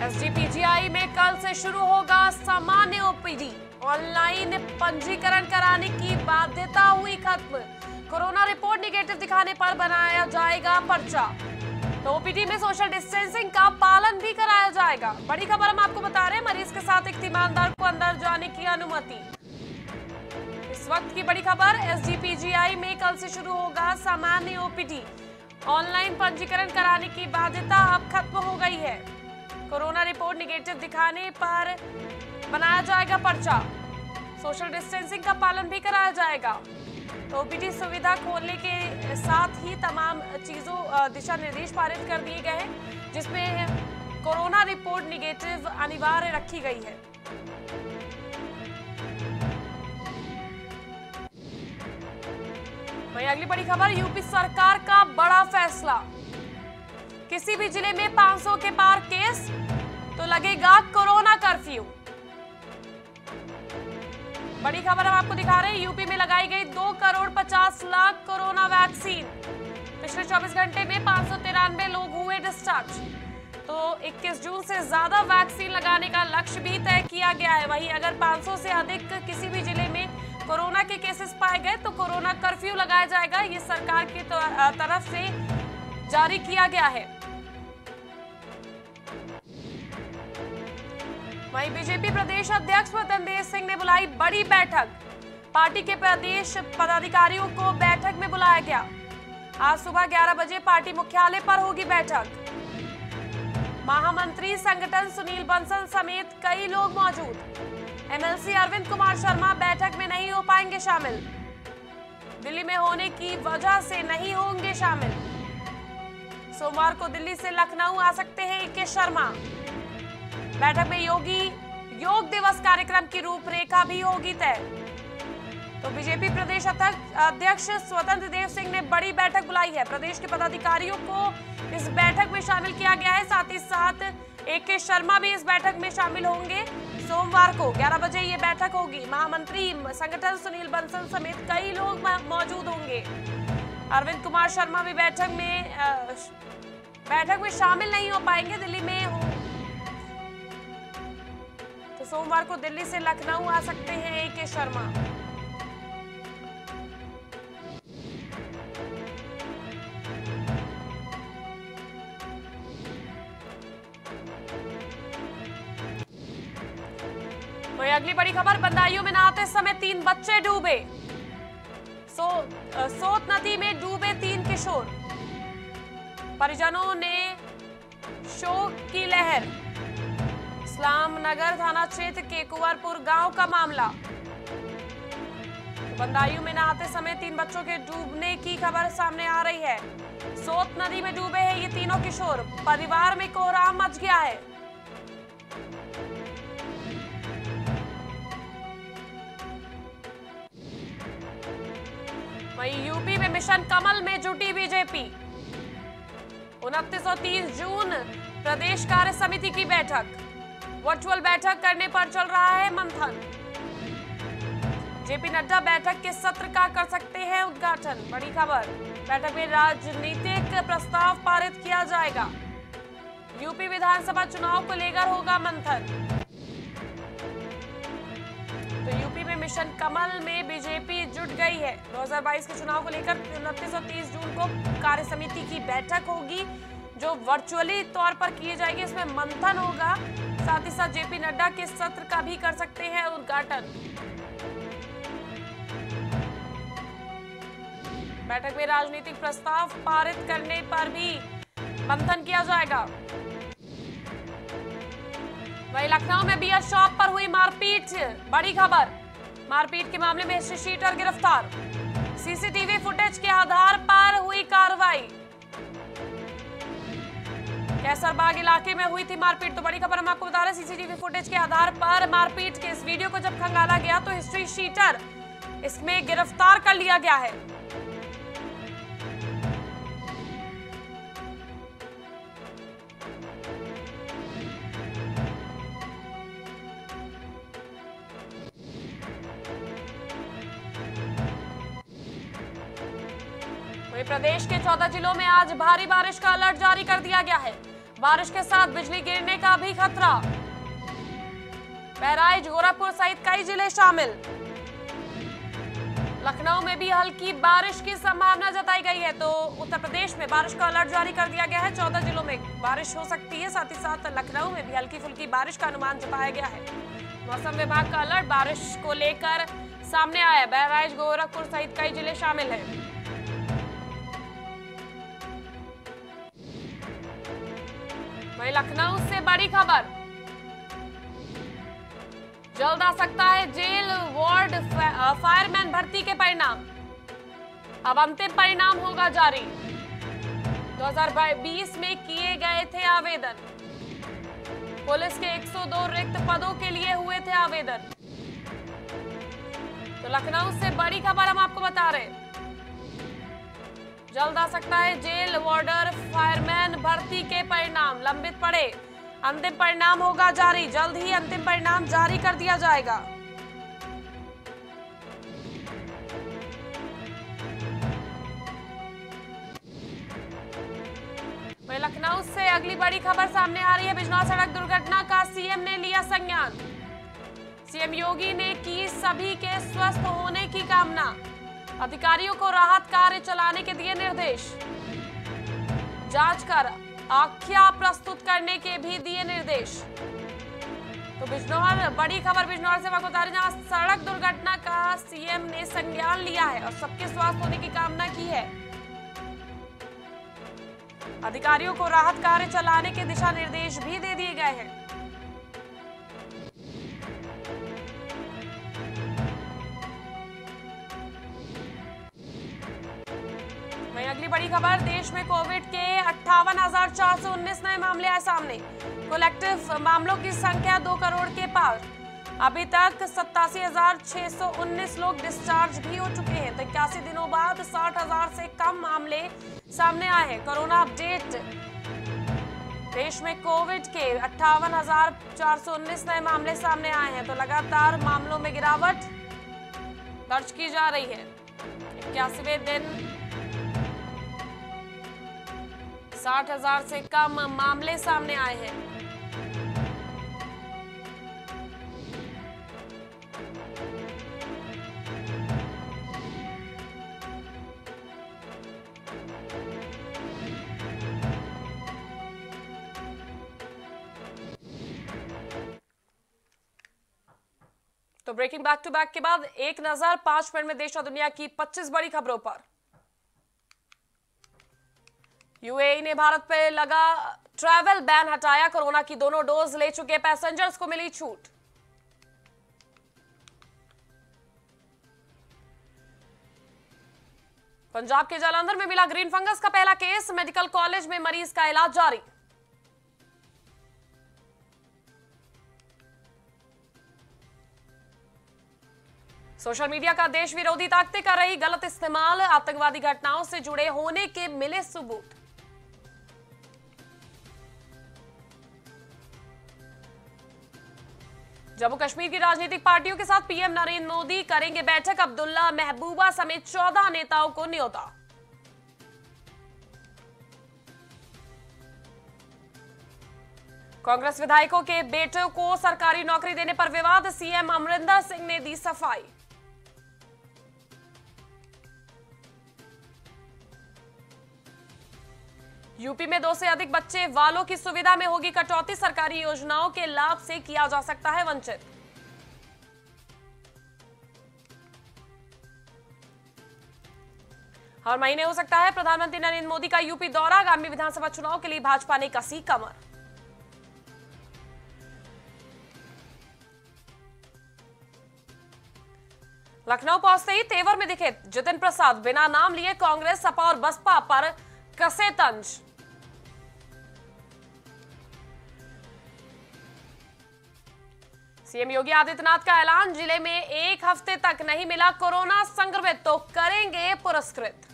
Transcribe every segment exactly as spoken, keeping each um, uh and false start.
SGPGI में कल से शुरू होगा सामान्य ओपीडी। ऑनलाइन पंजीकरण कराने की बाध्यता हुई खत्म। कोरोना रिपोर्ट निगेटिव दिखाने पर बनाया जाएगा पर्चा। तो ओपीडी में सोशल डिस्टेंसिंग का पालन भी कराया जाएगा। बड़ी खबर हम आपको बता रहे हैं, मरीज के साथ एक ईमानदार को अंदर जाने की अनुमति। इस वक्त की बड़ी खबर, एसजीपीजीआई में कल से शुरू होगा सामान्य ओपीडी। ऑनलाइन पंजीकरण कराने की बाध्यता अब खत्म हो गई है। कोरोना रिपोर्ट निगेटिव दिखाने पर बनाया जाएगा पर्चा। सोशल डिस्टेंसिंग का पालन भी कराया जाएगा। तो ओपीडी सुविधा खोलने के साथ ही तमाम चीजों दिशा निर्देश पारित कर दिए गए हैं, जिसमें कोरोना रिपोर्ट निगेटिव अनिवार्य रखी गई है। वहीं अगली बड़ी खबर, यूपी सरकार का बड़ा फैसला। किसी भी जिले में पाँच सौ के पार केस तो लगेगा कोरोना कर्फ्यू। बड़ी खबर हम आपको दिखा रहे हैं, यूपी में लगाई गई दो करोड़ पचास लाख कोरोना वैक्सीन। पिछले चौबीस घंटे में पाँच सौ तिरानवे लोग हुए डिस्चार्ज। तो इक्कीस जून से ज्यादा वैक्सीन लगाने का लक्ष्य भी तय किया गया है। वहीं अगर पाँच सौ से अधिक किसी भी जिले में कोरोना के केसेस पाए गए तो कोरोना कर्फ्यू लगाया जाएगा। ये सरकार की तरफ से जारी किया गया है। वहीं बीजेपी प्रदेश अध्यक्ष स्वतंत्र देव सिंह ने बुलाई बड़ी बैठक। पार्टी के प्रदेश पदाधिकारियों को बैठक में बुलाया गया। आज सुबह ग्यारह बजे पार्टी मुख्यालय पर होगी बैठक। महामंत्री संगठन सुनील बंसल समेत कई लोग मौजूद। एमएलसी अरविंद कुमार शर्मा बैठक में नहीं हो पाएंगे शामिल। दिल्ली में होने की वजह से नहीं होंगे शामिल। सोमवार को दिल्ली से लखनऊ आ सकते हैं इक्के शर्मा। बैठक में योगी योग दिवस कार्यक्रम की रूपरेखा भी होगी तय। तो बीजेपी प्रदेश अध्यक्ष स्वतंत्र देव सिंह ने बड़ी बैठक बुलाई है। प्रदेश के पदाधिकारियों को इस बैठक में शामिल किया गया है। साथ ही साथ ए.के. शर्मा भी इस बैठक में शामिल होंगे। सोमवार को ग्यारह बजे ये बैठक होगी। महामंत्री संगठन सुनील बंसल समेत कई लोग मौजूद होंगे। अरविंद कुमार शर्मा भी बैठक में बैठक में शामिल नहीं हो पाएंगे। दिल्ली में हो तो सोमवार को दिल्ली से लखनऊ आ सकते हैं ए.के. शर्मा। तो अगली बड़ी खबर, बंदाइयों में नहाते समय तीन बच्चे डूबे। सो सोत नदी में डूबे तीन किशोर। परिजनों ने शोक की लहर। इस्लाम नगर थाना क्षेत्र के कुंवरपुर गांव का मामला। तो बंदाइयों में नहाते समय तीन बच्चों के डूबने की खबर सामने आ रही है। सोत नदी में डूबे हैं ये तीनों किशोर। परिवार में कोहराम मच गया है। वहीं यूपी में मिशन कमल में जुटी बीजेपी। उनतीस और तीस जून प्रदेश कार्य समिति की बैठक। वर्चुअल बैठक करने पर चल रहा है मंथन। जेपी नड्डा बैठक के सत्र का कर सकते हैं उद्घाटन। बड़ी खबर, बैठक में राजनीतिक प्रस्ताव पारित किया जाएगा। यूपी विधानसभा चुनाव को लेकर होगा मंथन। तो यूपी में मिशन कमल में बीजेपी जुट गई है। दो हज़ार बाईस के चुनाव को लेकर उनतीस और तीस जून को कार्य समिति की बैठक होगी, जो वर्चुअली तौर पर की जाएगी। इसमें मंथन होगा। साथ ही साथ जेपी नड्डा के सत्र का भी कर सकते हैं उद्घाटन। बैठक में राजनीतिक प्रस्ताव पारित करने पर भी मंथन किया जाएगा। वहीं लखनऊ में बियर शॉप पर हुई मारपीट। बड़ी खबर, मारपीट के मामले में शीटर गिरफ्तार। सीसीटीवी फुटेज के आधार पर हुई कार्रवाई। कैसरबाग इलाके में हुई थी मारपीट। तो बड़ी खबर हम आपको बता रहे हैं, सीसीटीवी फुटेज के आधार पर मारपीट के इस वीडियो को जब खंगाला गया तो हिस्ट्री शीटर इसमें गिरफ्तार कर लिया गया है। वहीं प्रदेश के चौदह जिलों में आज भारी बारिश का अलर्ट जारी कर दिया गया है। बारिश के साथ बिजली गिरने का भी खतरा। बहराइच, गोरखपुर सहित कई जिले शामिल। लखनऊ में भी हल्की बारिश की संभावना जताई गई है। तो उत्तर प्रदेश में बारिश का अलर्ट जारी कर दिया गया है। चौदह जिलों में बारिश हो सकती है। साथ ही साथ लखनऊ में भी हल्की फुल्की बारिश का अनुमान जताया गया है। मौसम विभाग का अलर्ट बारिश को लेकर सामने आया। बहराइच, गोरखपुर सहित कई जिले शामिल हैं। वहीं लखनऊ से बड़ी खबर, जल्द आ सकता है जेल वार्ड फायरमैन भर्ती के परिणाम। अब अंतिम परिणाम होगा जारी। दो हज़ार बीस में किए गए थे आवेदन। पुलिस के एक सौ दो रिक्त पदों के लिए हुए थे आवेदन। तो लखनऊ से बड़ी खबर हम आपको बता रहे हैं। जल्द आ सकता है जेल वार्डर फायरमैन भर्ती के परिणाम। लंबित पड़े, अंतिम परिणाम होगा जारी। जल्द ही अंतिम परिणाम जारी कर दिया जाएगा। वहीं लखनऊ से अगली बड़ी खबर सामने आ रही है। बिजनौर सड़क दुर्घटना का सीएम ने लिया संज्ञान। सीएम योगी ने की सभी के स्वस्थ होने की कामना। अधिकारियों को राहत कार्य चलाने के दिए निर्देश। जांच कर आख्या प्रस्तुत करने के भी दिए निर्देश। तो बिजनौर, बड़ी खबर बिजनौर से वक्त बता रहे, जहां सड़क दुर्घटना का सीएम ने संज्ञान लिया है और सबके स्वस्थ होने की कामना की है। अधिकारियों को राहत कार्य चलाने के दिशा निर्देश भी दे दिए गए हैं। वहीं अगली बड़ी खबर, देश में कोविड के अट्ठावन हजार चार सौ उन्नीस नए मामले आए सामने। कलेक्टिव मामलों की संख्या दो करोड़ के पार। अभी तक सत्तासी हजार छह सौ उन्नीस लोग डिस्चार्ज भी हो चुके हैं। तो इक्यासी दिनों बाद साठ हजार से कम मामले सामने आए हैं। कोरोना अपडेट, देश में कोविड के अट्ठावन हजार चार सौ उन्नीस नए मामले सामने आए हैं। तो लगातार मामलों में गिरावट दर्ज की जा रही है। इक्यासीवें दिन साठ हजार से कम मामले सामने आए हैं। तो ब्रेकिंग बैक टू बैक के बाद एक नजर पांच मिनट में देश और दुनिया की पच्चीस बड़ी खबरों पर। यूएई ने भारत पर लगा ट्रैवल बैन हटाया। कोरोना की दोनों डोज ले चुके पैसेंजर्स को मिली छूट। पंजाब के जालंधर में मिला ग्रीन फंगस का पहला केस। मेडिकल कॉलेज में मरीज का इलाज जारी। सोशल मीडिया का देश विरोधी ताकतें कर रही गलत इस्तेमाल। आतंकवादी घटनाओं से जुड़े होने के मिले सबूत। जम्मू कश्मीर की राजनीतिक पार्टियों के साथ पीएम नरेंद्र मोदी करेंगे बैठक। अब्दुल्ला महबूबा समेत चौदह नेताओं को न्योता। कांग्रेस विधायकों के बेटों को सरकारी नौकरी देने पर विवाद। सीएम अमरिंदर सिंह ने दी सफाई। यूपी में दो से अधिक बच्चे वालों की सुविधा में होगी कटौती। सरकारी योजनाओं के लाभ से किया जा सकता है वंचित। हर महीने हो सकता है प्रधानमंत्री नरेंद्र मोदी का यूपी दौरा। आगामी विधानसभा चुनाव के लिए भाजपा ने कसी कमर। लखनऊ पहुंचते ही तेवर में दिखे जितिन प्रसाद। बिना नाम लिए कांग्रेस, सपा और बसपा पर कसे तंज। सीएम योगी आदित्यनाथ का ऐलान। जिले में एक हफ्ते तक नहीं मिला कोरोना संक्रमित तो करेंगे पुरस्कृत।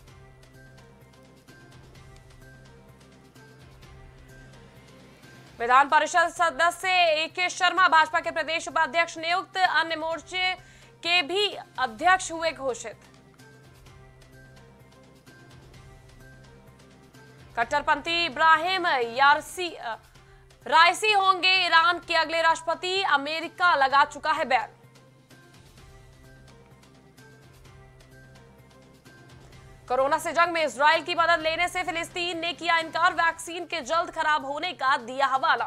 विधान परिषद सदस्य ए के शर्मा भाजपा के प्रदेश उपाध्यक्ष नियुक्त। अन्य मोर्चे के भी अध्यक्ष हुए घोषित। कट्टरपंथी इब्राहिम यारसी रायसी होंगे ईरान के अगले राष्ट्रपति, अमेरिका लगा चुका है बैन। कोरोना से जंग में इजराइल की मदद लेने से फिलिस्तीन ने किया इनकार, वैक्सीन के जल्द खराब होने का दिया हवाला।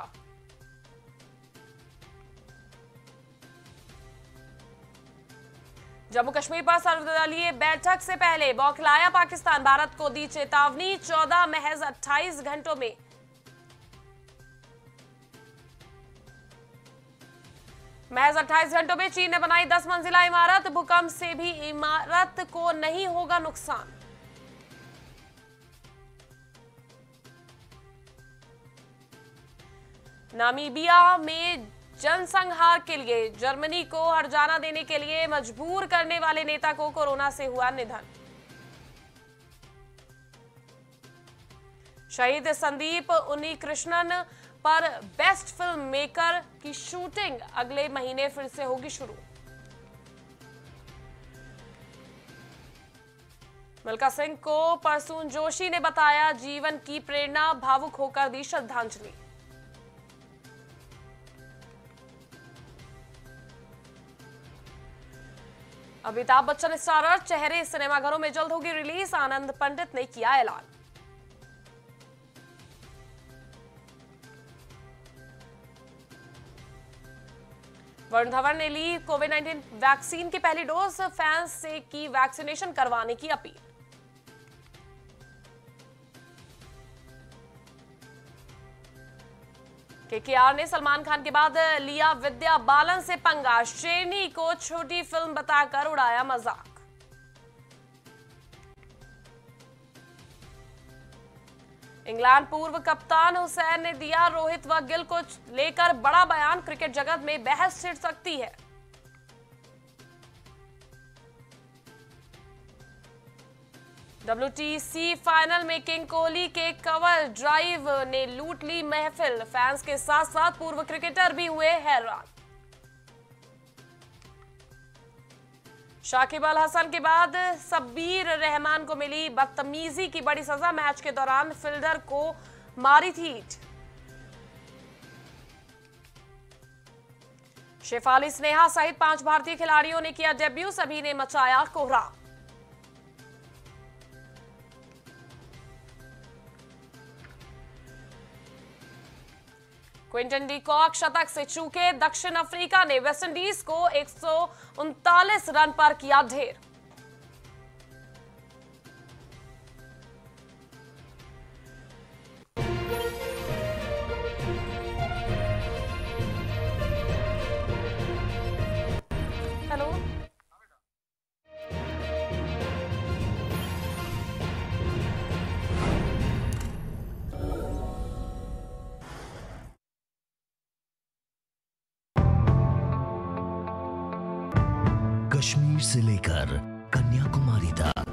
जम्मू कश्मीर पर सर्वदलीय बैठक से पहले बौखलाया पाकिस्तान, भारत को दी चेतावनी, चौदह महज अट्ठाईस घंटों में महज अट्ठाईस घंटों में चीन ने बनाई दस मंजिला इमारत, भूकंप से भी इमारत को नहीं होगा नुकसान। नामीबिया में जनसंहार के लिए जर्मनी को हर्जाना देने के लिए मजबूर करने वाले नेता को कोरोना से हुआ निधन। शहीद संदीप उन्नीकृष्णन पर बेस्ट फिल्म मेकर की शूटिंग अगले महीने फिर से होगी शुरू। मिल्खा सिंह को प्रसून जोशी ने बताया जीवन की प्रेरणा, भावुक होकर दी श्रद्धांजलि। अमिताभ बच्चन स्टारर चेहरे सिनेमाघरों में जल्द होगी रिलीज, आनंद पंडित ने किया ऐलान। वरुण धवन ने ली कोविड नाइनटीन वैक्सीन की पहली डोज, फैंस से की वैक्सीनेशन करवाने की अपील। केकेआर ने सलमान खान के बाद लिया विद्या बालन से पंगा, शेरनी को छोटी फिल्म बताकर उड़ाया मजाक। इंग्लैंड पूर्व कप्तान हुसैन ने दिया रोहित व गिल को लेकर बड़ा बयान, क्रिकेट जगत में बहस छिड़ सकती है। डब्ल्यूटीसी फाइनल में किंग कोहली के कवर ड्राइव ने लूट ली महफिल, फैंस के साथ साथ पूर्व क्रिकेटर भी हुए हैरान। शाकिब अल हसन के बाद शब्बीर रहमान को मिली बदतमीजी की बड़ी सजा, मैच के दौरान फील्डर को मारी थी ईंट। शेफाली स्नेहा सहित पांच भारतीय खिलाड़ियों ने किया डेब्यू, सभी ने मचाया कोहराम। क्विंटन डी कॉक शतक से चूके, दक्षिण अफ्रीका ने वेस्टइंडीज को एक सौ उनतालीस रन पर किया ढेर। हेलो कश्मीर से लेकर कन्याकुमारी तक